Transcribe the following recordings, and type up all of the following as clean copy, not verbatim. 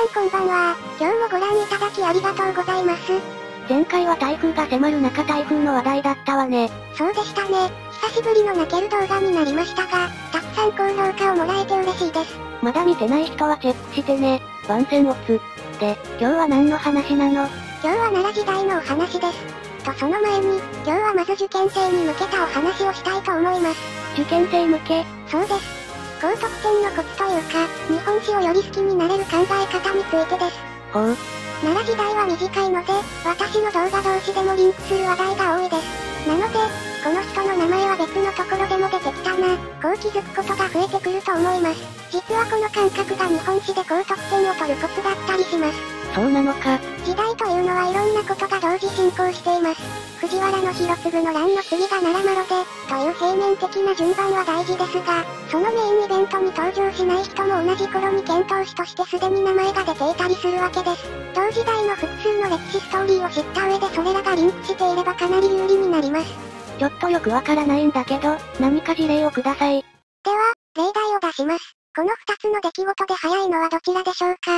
んこんばんは。今日もご覧いただきありがとうございます。 前回は台風が迫る中台風の話題だったわね。 そうでしたね。久しぶりの泣ける動画になりましたが、たくさん高評価をもらえて嬉しいです。 まだ見てない人はチェックしてね。番宣オツ。で、今日は何の話なの？ 今日は奈良時代のお話です。とその前に、今日はまず受験生に向けたお話をしたいと思います。 受験生向け？ そうです。高得点のコツというか、日本史をより好きになれる考え方についてです。 ほう。 奈良時代は短いので、私の動画同士でもリンクする話題が多いです。なので、この人の名前は別のところでも出てきたな、こう気づくことが増えてくると思います。実はこの感覚が日本史で高得点を取るコツだったりします。 そうなのか。 時代というのはいろんなことが同時進行しています。藤原の広次の乱の次が奈良麻呂で、という平面的な順番は大事ですが、そのメインイベントに登場しない人も同じ頃に遣唐使としてすでに名前が出ていたりするわけです。同時代の複数の歴史ストーリーを知った上でそれらがリンクしていればかなり有利になります。 ちょっとよくわからないんだけど、何か事例をください。 では、例題を出します。この2つの出来事で早いのはどちらでしょうか？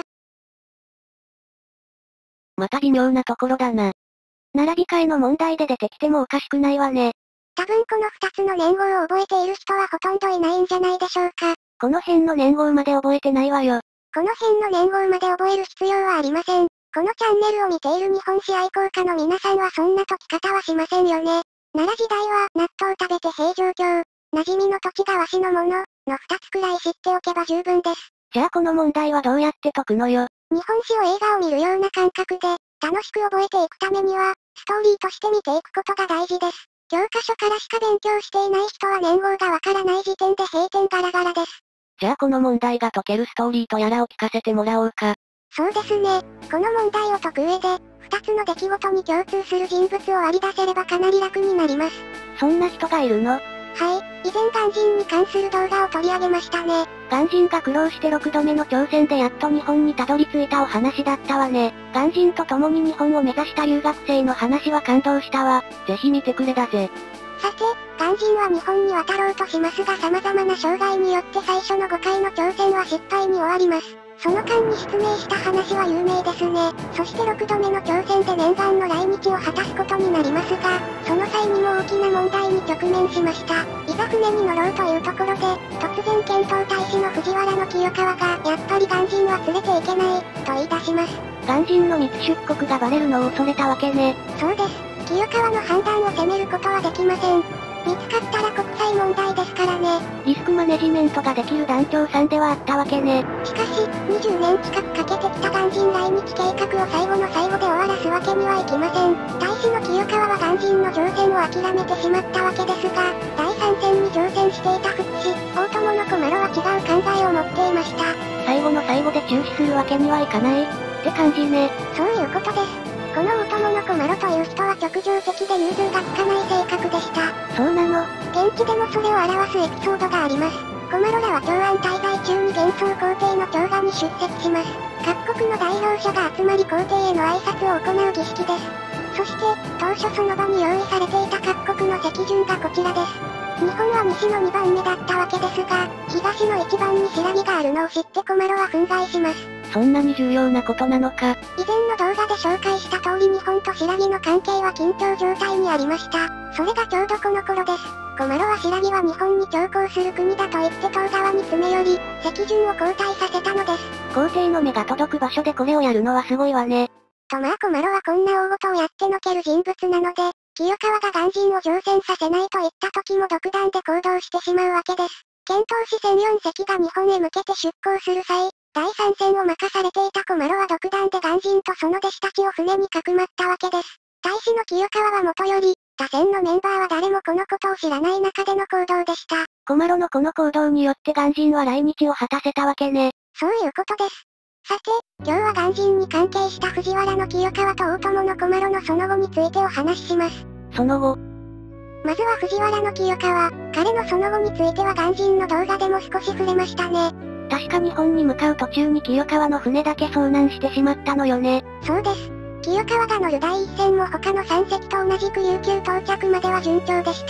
また微妙なところだな。並び替えの問題で出てきてもおかしくないわね。 多分この2つの年号を覚えている人はほとんどいないんじゃないでしょうか。 この辺の年号まで覚えてないわよ。 この辺の年号まで覚える必要はありません。このチャンネルを見ている日本史愛好家の皆さんはそんな解き方はしませんよね。奈良時代は納豆食べて平城京、馴染みの土地がわしのもの、の2つくらい知っておけば十分です。 じゃあこの問題はどうやって解くのよ。 日本史を映画を見るような感覚で、楽しく覚えていくためには、ストーリーとして見ていくことが大事です。教科書からしか勉強していない人は年号がわからない時点で閉店ガラガラです。 じゃあこの問題が解けるストーリーとやらを聞かせてもらおうか。 そうですね。この問題を解く上で、2つの出来事に共通する人物を割り出せればかなり楽になります。 そんな人がいるの？ はい、以前鑑真に関する動画を取り上げましたね。 鑑真が苦労して6度目の挑戦でやっと日本にたどり着いたお話だったわね。鑑真と共に日本を目指した留学生の話は感動したわ。ぜひ見てくれだぜ。 さて、鑑真は日本に渡ろうとしますが様々な障害によって最初の5回の挑戦は失敗に終わります。その間に失明した話は有名ですね。そして6度目の挑戦で念願の来日を果たすことになりますが、その際にも大きな問題に直面しました。いざ船に乗ろうというところで、突然遣唐大使の藤原の清川が、やっぱり鑑真は連れていけない、と言い出します。 鑑真の密出国がバレるのを恐れたわけね。 そうです。清川の判断を責めることはできません。見つかったら国際問題ですからね。 リスクマネジメントができる団長さんではあったわけね。 しかし、20年近くかけてきた鑑真来日計画を最後の最後で終わらすわけにはいきません。大使の清川は鑑真の乗船を諦めてしまったわけですが、第3戦に乗船していた福士、大友の小丸は違う考えを持っていました。 最後の最後で中止するわけにはいかないって感じね。 そういうことです。この大友の小丸という人は直情的で融通が利かない性格でした。 そうなの？ 現地でもそれを表すエピソードがあります。小丸らは長安滞在中に幻想皇帝の長安に出席します。各国の代表者が集まり皇帝への挨拶を行う儀式です。そして、当初その場に用意されていた各国の席順がこちらです。日本は西の2番目だったわけですが、東の1番に調べがあるのを知って小丸は憤慨します。 そんなに重要なことなのか。 以前の動画で紹介した通り日本と新羅の関係は緊張状態にありました。それがちょうどこの頃です。小丸は新羅は日本に徴工する国だと言って東側に詰め寄り、席順を交代させたのです。 皇帝の目が届く場所でこれをやるのはすごいわね。 とまあ小丸はこんな大事をやってのける人物なので、清川が鑑真を乗船させないと言った時も独断で行動してしまうわけです。遣唐使船4隻が日本へ向けて出港する際、第3戦を任されていた小丸は独断で鑑真とその弟子たちを船にかくまったわけです。大使の清川はもとより、他船のメンバーは誰もこのことを知らない中での行動でした。 小丸のこの行動によって鑑真は来日を果たせたわけね。 そういうことです。さて、今日は鑑真に関係した藤原の清川と大友の小丸のその後についてお話しします。 その後。 まずは藤原の清川、彼のその後については鑑真の動画でも少し触れましたね。 確か日本に向かう途中に清川の船だけ遭難してしまったのよね。 そうです。清川が乗る第一船も他の3隻と同じく琉球到着までは順調でした。し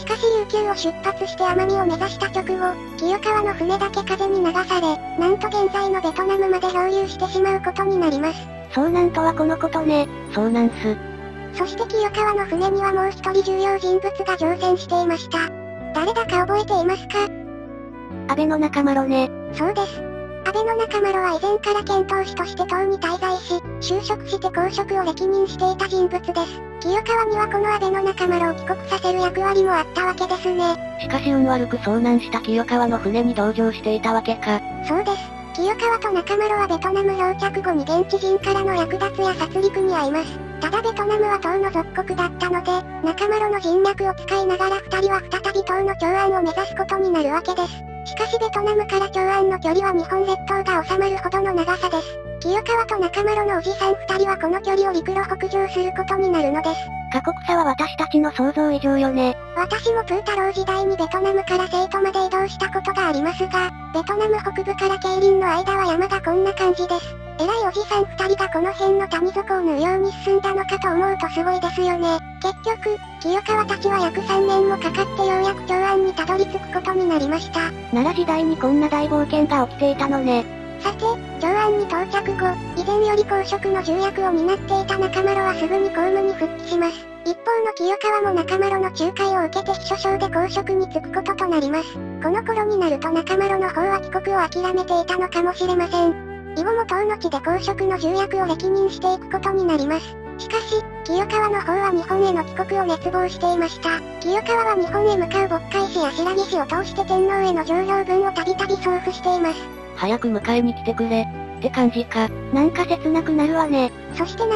しかし琉球を出発して奄美を目指した直後、清川の船だけ風に流され、なんと現在のベトナムまで漂流してしまうことになります。 遭難とはこのことね。遭難す。 そして清川の船にはもう一人重要人物が乗船していました。誰だか覚えていますか？ 安倍の中丸ね。 そうです。安倍の中丸は以前から遣唐使として唐に滞在し、就職して公職を歴任していた人物です。清川にはこの安倍の中丸を帰国させる役割もあったわけですね。 しかし運悪く遭難した清川の船に同乗していたわけか。 そうです。清川と中丸はベトナム漂着後に現地人からの略奪や殺戮に遭います。ただベトナムは唐の属国だったので、中丸の人脈を使いながら二人は再び唐の長安を目指すことになるわけです。しかしベトナムから長安の距離は日本列島が収まるほどの長さです。清川と中丸のおじさん二人はこの距離を陸路北上することになるのです。 過酷さは私たちの想像以上よね。 私もプー太郎時代にベトナムから成都まで移動したことがありますが、ベトナム北部から桂林の間は山がこんな感じです。偉いおじさん二人がこの辺の谷底を縫うように進んだのかと思うとすごいですよね。結局、清川たちは約3年もかかってようやく長安にたどり着くことになりました。 奈良時代にこんな大冒険が起きていたのね。 さて、長安に到着後、以前より公職の重役を担っていた中丸はすぐに公務に復帰します。一方の清川も中丸の仲介を受けて秘書省で公職に就くこととなります。この頃になると中丸の方は帰国を諦めていたのかもしれません。以後も唐の地で公職の重役を歴任していくことになります。しかし、清川の方は日本への帰国を熱望していました。清川は日本へ向かう渤海市や白木市を通して天皇への上表文をたびたび送付しています。 早く迎えに来てくれ。って感じか。なんか切なくなるわね。 そして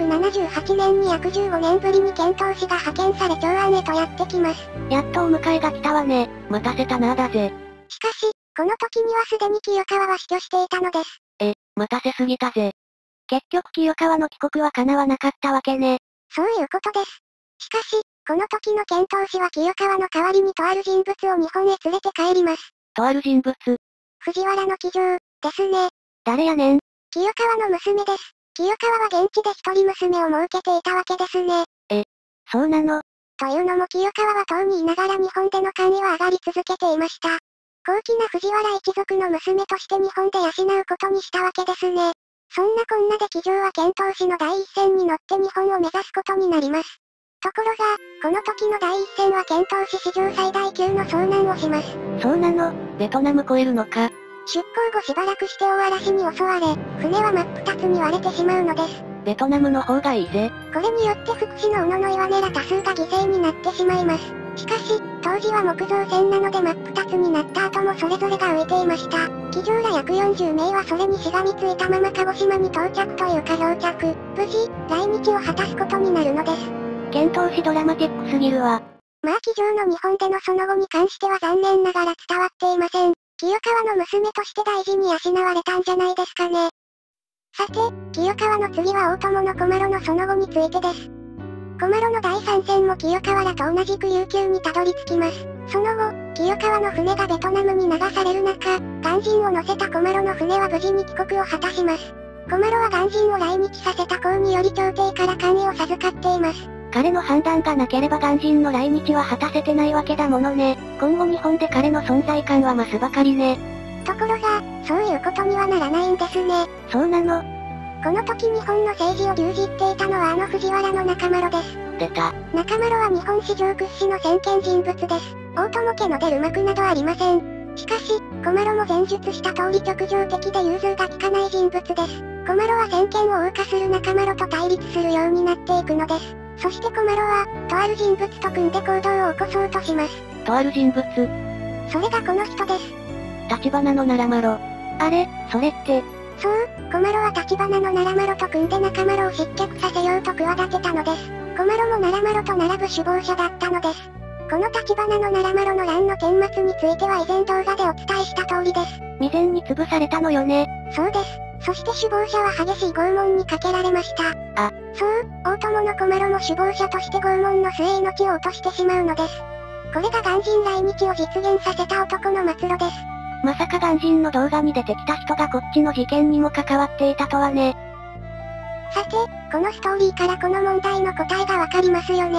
778年に約15年ぶりに遣唐使が派遣され長安へとやってきます。 やっとお迎えが来たわね。待たせたなぁだぜ。 しかし、この時にはすでに清川は死去していたのです。 待たせすぎたぜ。結局清川の帰国は叶わなかったわけね。 そういうことです。しかし、この時の遣唐使は清川の代わりにとある人物を日本へ連れて帰ります。 とある人物。 藤原の騎乗、ですね。 誰やねん。 清川の娘です。清川は現地で一人娘を設けていたわけですね。 そうなの。 というのも清川は唐にいながら日本での官位は上がり続けていました。高貴な藤原一族の娘として日本で養うことにしたわけですね。そんなこんなで騎乗は遣唐使の第一線に乗って日本を目指すことになります。ところが、この時の第一線は遣唐使史上最大級の遭難をします。 そうなの。ベトナム越えるのか。 出港後しばらくして大嵐に襲われ、船は真っ二つに割れてしまうのです。 ベトナムの方がいいぜ。 これによって福祉の斧の岩根ら多数が犠牲になってしまいます。しかし、当時は木造船なので真っ二つになった後もそれぞれが浮いていました。騎乗ら約40名はそれにしがみついたまま鹿児島に到着というか漂着、無事、来日を果たすことになるのです。 遣唐使ドラマティックすぎるわ。 まあ騎乗の日本でのその後に関しては残念ながら伝わっていません。清川の娘として大事に養われたんじゃないですかね。さて、清川の次は大友の小麻呂のその後についてです。小麻呂の第三戦も清川らと同じく琉球にたどり着きます。その後、清川の船がベトナムに流される中、鑑真を乗せた小麻呂の船は無事に帰国を果たします。小麻呂は鑑真を来日させた功により朝廷から官位を授かっています。 彼の判断がなければ鑑真の来日は果たせてないわけだものね。今後日本で彼の存在感は増すばかりね。 ところが、そういうことにはならないんですね。 そうなの。 この時日本の政治を牛耳っていたのは藤原の中麻呂です。 出た。 中麻呂は日本史上屈指の先見人物です。大友家の出る幕などありません。しかし、小麻呂も前述した通り直情的で融通が利かない人物です。小麻呂は先見を謳歌する中麻呂と対立するようになっていくのです。そして小麻呂は、とある人物と組んで行動を起こそうとします。 とある人物。 それがこの人です。 橘の奈良麻呂。あれ、それって。 そう、小麻呂は橘の奈良麻呂と組んで中麻呂を失脚させようと企てたのです。小麻呂も奈良麻呂と並ぶ首謀者だったのです。この橘の奈良麻呂の乱の顛末については以前動画でお伝えした通りです。 未然に潰されたのよね。 そうです。そして首謀者は激しい拷問にかけられました。 あ、 そう、大友の小麻呂も首謀者として拷問の末命を落としてしまうのです。これが鑑真来日を実現させた男の末路です。 まさか鑑真の動画に出てきた人がこっちの事件にも関わっていたとはね。 さて、このストーリーからこの問題の答えがわかりますよね。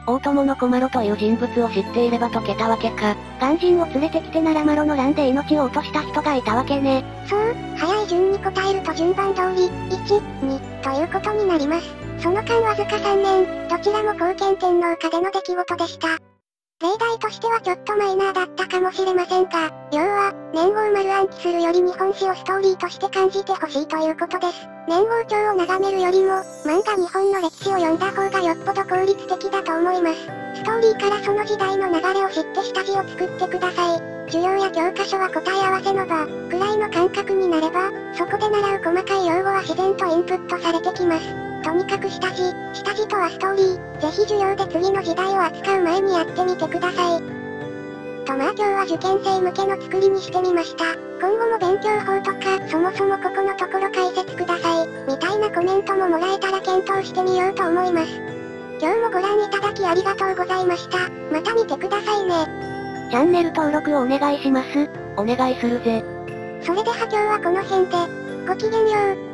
大友の小麻呂という人物を知っていれば解けたわけか。鑑真を連れてきてなら麻呂の乱で命を落とした人がいたわけね。 そう、早い順に答えると順番通り、1、2、ということになります。その間わずか3年、どちらも封建天皇下での出来事でした。例題としてはちょっとマイナーだったかもしれませんが、要は、年号丸暗記するより日本史をストーリーとして感じてほしいということです。年号帳を眺めるよりも、漫画日本の歴史を読んだ方がよっぽど効率的だと思います。ストーリーからその時代の流れを知って下地を作ってください。授業や教科書は答え合わせの場、くらいの感覚になれば、そこで習う細かい用語は自然とインプットされてきます。とにかく下地とはストーリー、ぜひ授業で次の時代を扱う前にやってみてください。とまあ今日は受験生向けの作りにしてみました。今後も勉強法とか、そもそもここのところ解説ください、みたいなコメントももらえたら検討してみようと思います。今日もご覧いただきありがとうございました。また見てくださいね。 チャンネル登録をお願いします。お願いするぜ。 それでは今日はこの辺で、ごきげんよう。